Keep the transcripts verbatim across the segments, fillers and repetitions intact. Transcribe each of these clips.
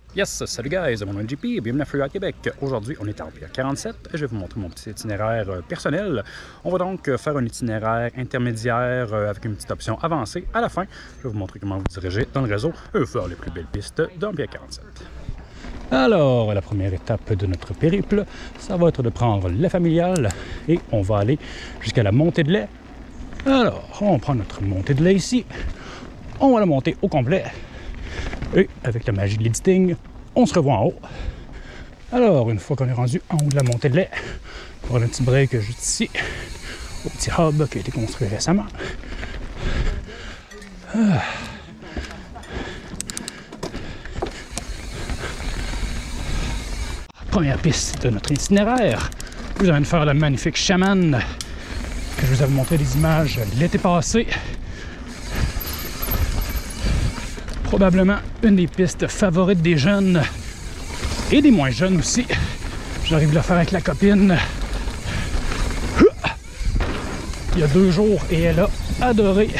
Yes, salut guys, mon nom est J P et bienvenue à Freeride Québec. Aujourd'hui, on est à Empire quarante-sept et je vais vous montrer mon petit itinéraire personnel. On va donc faire un itinéraire intermédiaire avec une petite option avancée. À la fin, je vais vous montrer comment vous diriger dans le réseau et faire les plus belles pistes d'Empire quarante-sept. Alors, la première étape de notre périple, ça va être de prendre la familiale et on va aller jusqu'à la montée de lait. Alors, on prend notre montée de lait ici, on va la monter au complet. Et avec la magie de l'editing, on se revoit en haut. Alors, une fois qu'on est rendu en haut de la montée de lait, on va prendre un petit break juste ici, au petit hub qui a été construit récemment. Ah. Première piste de notre itinéraire, je vous amène faire le magnifique chaman que je vous avais montré des images l'été passé. Probablement une des pistes favorites des jeunes et des moins jeunes aussi. J'arrive à le faire avec la copine il y a deux jours et elle a adoré.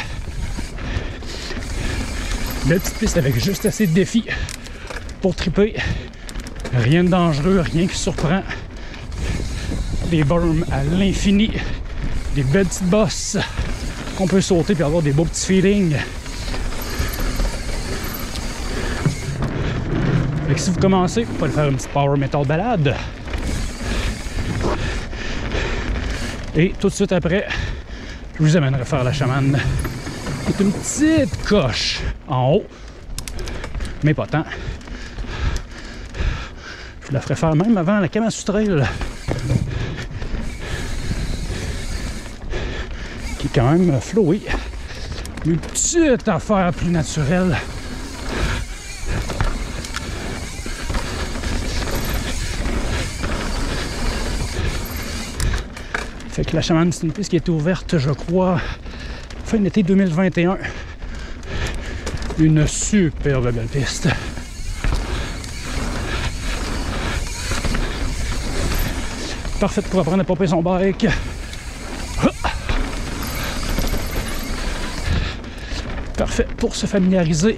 Belle petite piste avec juste assez de défis pour triper. Rien de dangereux, rien qui surprend. Des berms à l'infini, des belles petites bosses qu'on peut sauter et avoir des beaux petits feelings. Et si vous commencez, vous pouvez faire une petite power metal balade. Et tout de suite après, je vous amènerai faire la chamane. C'est une petite coche en haut, mais pas tant. Je vous la ferai faire même avant la Kamasutrail, qui est quand même flowée. Une petite affaire plus naturelle. Fait que la chamane, c'est une piste qui a été ouverte, je crois, fin d'été deux mille vingt et un. Une superbe belle piste. Parfaite pour apprendre à popper son bike. Parfait pour se familiariser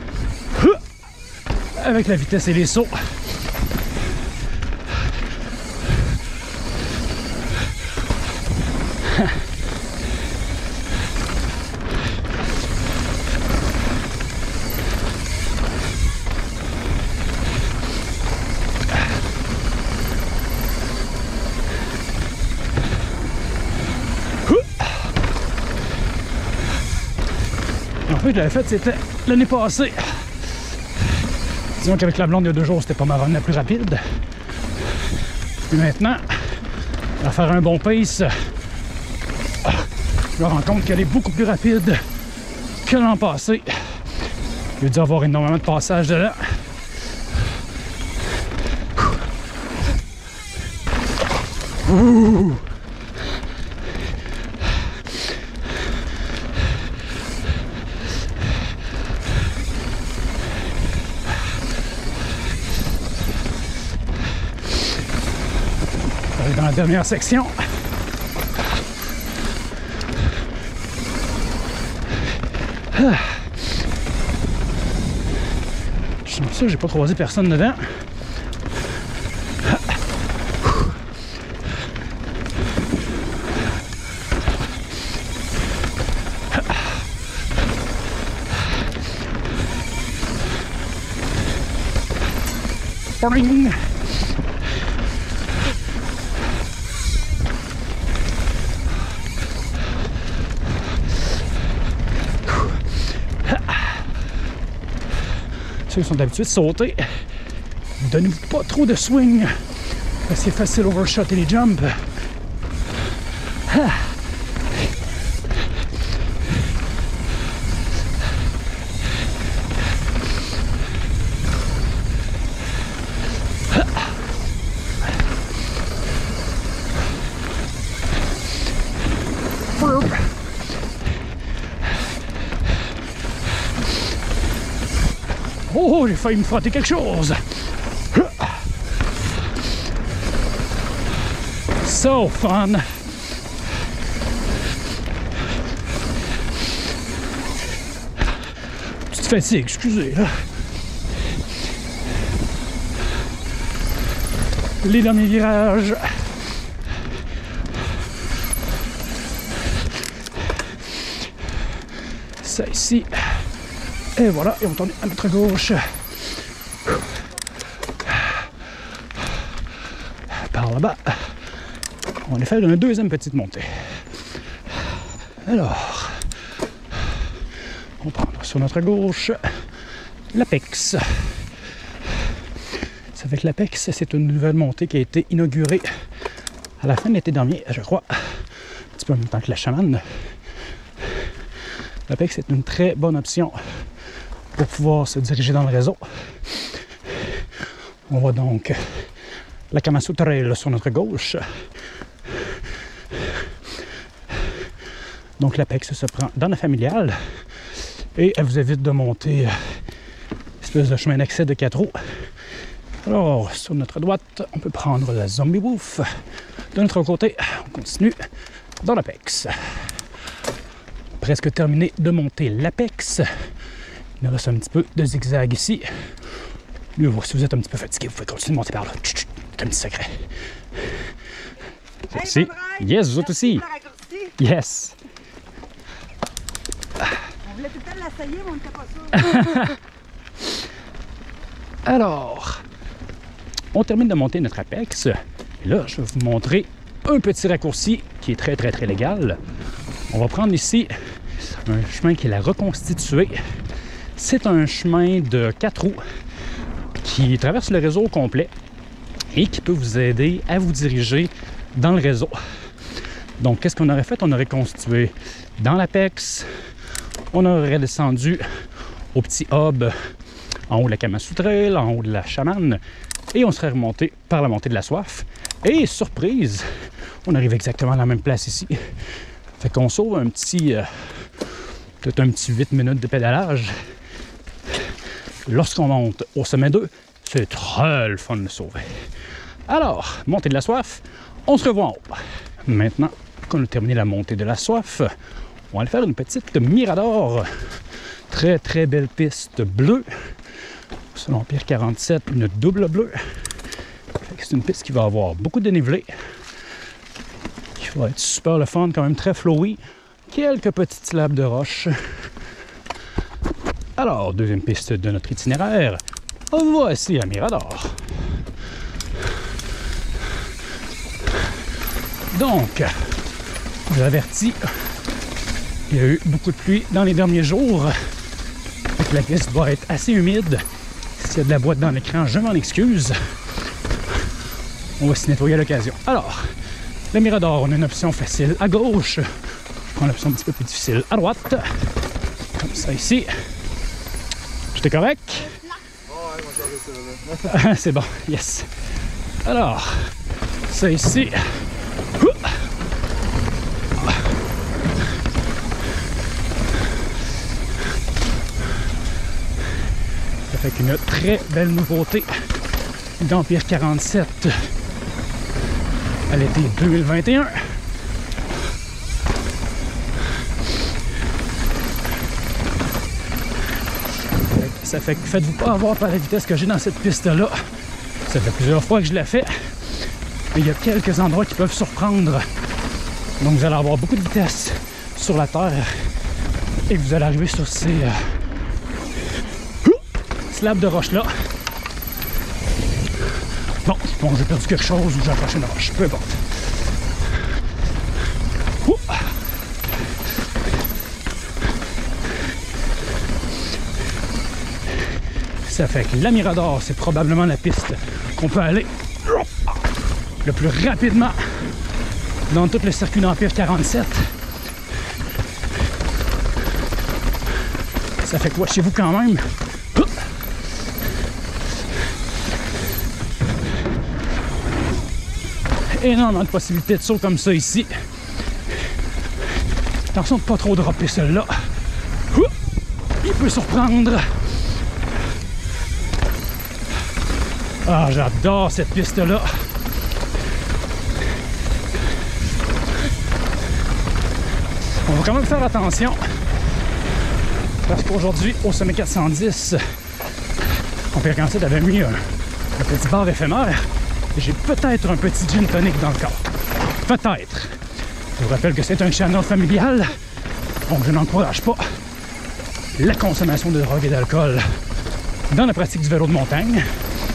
avec la vitesse et les sauts. En fait, je l'avais fait, c'était l'année passée. Disons qu'avec la blonde, il y a deux jours, c'était pas ma run la plus rapide. Puis maintenant, à faire un bon pace, je me rends compte qu'elle est beaucoup plus rapide que l'an passé. Il a dû avoir énormément de passages dedans. Ouh! Dans la dernière section. Ah. Je sens ça, j'ai pas croisé personne dedans. Boing. Ceux qui sont habitués de sauter, donnez-vous pas trop de swing. C'est facile overshotter les jumps. Ah. Oh, j'ai failli me frotter quelque chose. So fun. Petite fatigue, excusez. Là. Les derniers virages. Ça ici. Et voilà, et on tourne à notre gauche. Par là-bas. On va aller faire une deuxième petite montée. Alors, on prend sur notre gauche l'Apex. Ça fait que l'Apex, c'est une nouvelle montée qui a été inaugurée à la fin de l'été dernier, je crois, un petit peu en même temps que la Chamane. L'Apex est une très bonne option pour pouvoir se diriger dans le réseau. On voit donc la Kamasou Trail sur notre gauche. Donc l'Apex se prend dans la familiale et elle vous évite de monter une espèce de chemin d'accès de quatre roues. Alors, sur notre droite, on peut prendre la Zombie Wolf. De notre côté, on continue dans l'Apex. Presque terminé de monter l'Apex. Il nous reste un petit peu de zigzag ici. Mieux vaut, si vous êtes un petit peu fatigué, vous pouvez continuer de monter par là. Chut, chut, c'est un petit secret. Hey, aussi. Yes, vous autres aussi. Yes. On voulait tout le temps l'essayer, mais on n'était pas sûr. Alors, on termine de monter notre Apex. Et là, je vais vous montrer un petit raccourci qui est très, très, très légal. On va prendre ici un chemin qui est la reconstituée. C'est un chemin de quatre roues qui traverse le réseau au complet et qui peut vous aider à vous diriger dans le réseau. Donc, qu'est-ce qu'on aurait fait? On aurait constitué dans l'Apex, on aurait descendu au petit hub en haut de la Kamasou Trail, en haut de la Chamane, et on serait remonté par la montée de la Soif. Et surprise, on arrive exactement à la même place ici. Fait qu'on sauve un petit, euh, peut-être un petit huit minutes de pédalage. Lorsqu'on monte au sommet deux, c'est très le fun de sauver. Alors, montée de la Soif, on se revoit en haut. Maintenant qu'on a terminé la montée de la Soif, on va aller faire une petite Mirador. Très très belle piste bleue. Sur l'Empire quarante-sept, une double bleue. C'est une piste qui va avoir beaucoup de dénivelé. Qui va être super le fun, quand même très flowy. Quelques petites slabs de roche. Alors, deuxième piste de notre itinéraire. Voici la Mirador. Donc, je vous avertis, il y a eu beaucoup de pluie dans les derniers jours. La piste va être assez humide. S'il y a de la boîte dans l'écran, je m'en excuse. On va s'y nettoyer à l'occasion. Alors, le Mirador, on a une option facile à gauche. Je prends l'option un petit peu plus difficile à droite. Comme ça ici. Tout est correct? C'est bon, yes. Alors, ça ici. Ça fait qu'une très belle nouveauté d'Empire quarante-sept à l'été deux mille vingt et un. Ça fait que faites-vous pas avoir par la vitesse que j'ai dans cette piste-là. Ça fait plusieurs fois que je l'ai fait. Mais il y a quelques endroits qui peuvent surprendre. Donc vous allez avoir beaucoup de vitesse sur la terre et vous allez arriver sur ces euh, slabs de roche-là. Bon, bon j'ai perdu quelque chose ou j'ai approché une roche, peu importe. Ouh. Ça fait que la Mirador, c'est probablement la piste qu'on peut aller le plus rapidement dans tout le circuit d'Empire quarante-sept. Ça fait quoi chez vous quand même? Énormément de possibilités de saut comme ça ici. Attention de ne pas trop dropper celle-là. Il peut surprendre. Ah, j'adore cette piste-là. On va quand même faire attention. Parce qu'aujourd'hui, au sommet quatre cent dix, Empire quarante-sept avait mis un, un petit bar éphémère. j'ai peut-être un petit gin tonic dans le corps. Peut-être. Je vous rappelle que c'est un channel familial, donc je n'encourage pas la consommation de drogue et d'alcool dans la pratique du vélo de montagne.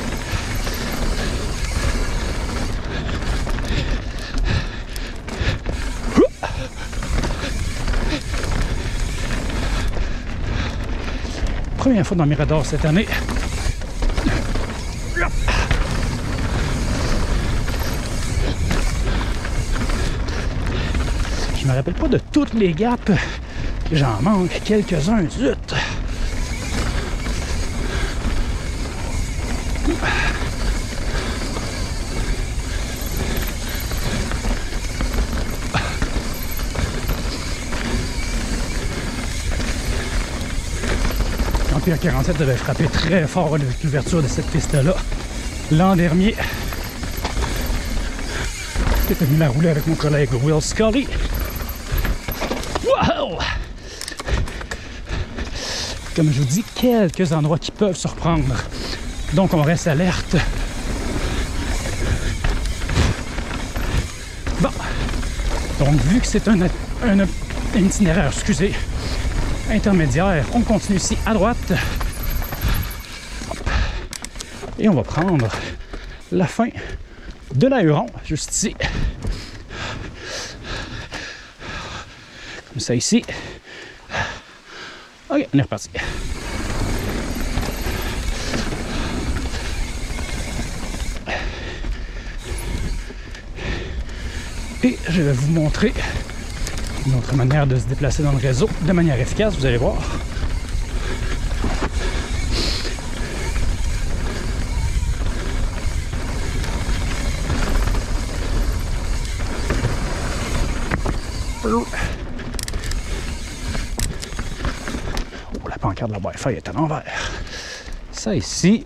Première fois dans Mirador cette année. Je me rappelle pas de toutes les gaps. J'en manque quelques-uns, zut! L'Empire quarante-sept avait frappé très fort avec l'ouverture de cette piste-là l'an dernier. J'étais venu la rouler avec mon collègue Will Scully. Wow! Comme je vous dis, quelques endroits qui peuvent surprendre. Donc on reste alerte. Bon. Donc vu que c'est un, un, un itinéraire, excusez, intermédiaire, on continue ici à droite. Et on va prendre la fin de l'Ahuron, juste ici. Comme ça ici. Ok, on est reparti. Et je vais vous montrer une autre manière de se déplacer dans le réseau de manière efficace, vous allez voir. Oh, la pancarte de la Wi-Fi est à l'envers. Ça ici.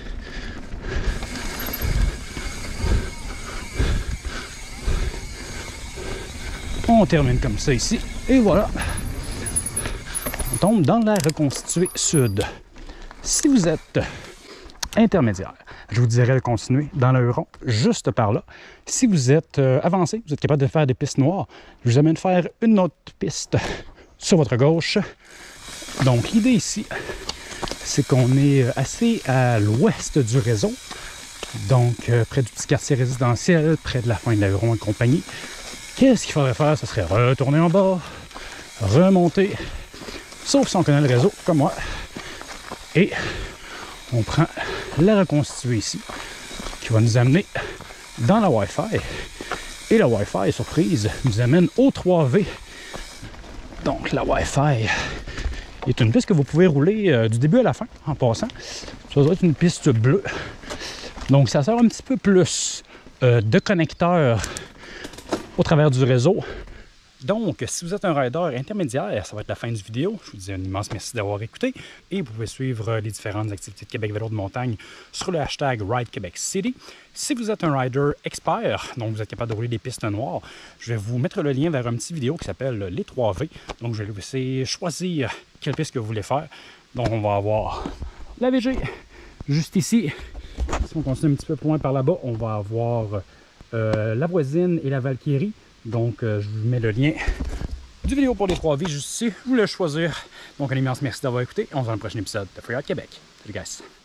On termine comme ça ici. Et voilà. On tombe dans la reconstituée sud. Si vous êtes intermédiaire, je vous dirais de continuer dans le Huron, juste par là. Si vous êtes euh, avancé, vous êtes capable de faire des pistes noires, je vous amène faire une autre piste sur votre gauche. Donc l'idée ici, c'est qu'on est assez à l'ouest du réseau, donc euh, près du petit quartier résidentiel, près de la fin de l'Huron et compagnie. Qu'est-ce qu'il faudrait faire? Ce serait retourner en bas, remonter, sauf si on connaît le réseau, comme moi. Et on prend la reconstituée ici, qui va nous amener dans la Wi-Fi. Et la Wi-Fi, surprise, nous amène au trois V. Donc la Wi-Fi est une piste que vous pouvez rouler euh, du début à la fin, en passant. Ça doit être une piste bleue. Donc ça sert un petit peu plus euh, de connecteurs au travers du réseau. Donc, si vous êtes un rider intermédiaire, ça va être la fin du vidéo. Je vous dis un immense merci d'avoir écouté et vous pouvez suivre les différentes activités de Québec Vélo de montagne sur le hashtag Ride Québec City. Si vous êtes un rider expert, donc vous êtes capable de rouler des pistes noires, je vais vous mettre le lien vers un petit vidéo qui s'appelle les trois V. Donc, je vais vous laisser choisir quelle piste que vous voulez faire. Donc, on va avoir la V G juste ici. Si on continue un petit peu plus loin par là-bas, on va avoir euh, la Voisine et la Valkyrie. Donc, euh, je vous mets le lien du vidéo pour les trois V juste ici. Vous voulez choisir. Donc, un immense merci d'avoir écouté. On se voit dans le prochain épisode de Freeride Québec. Salut, guys!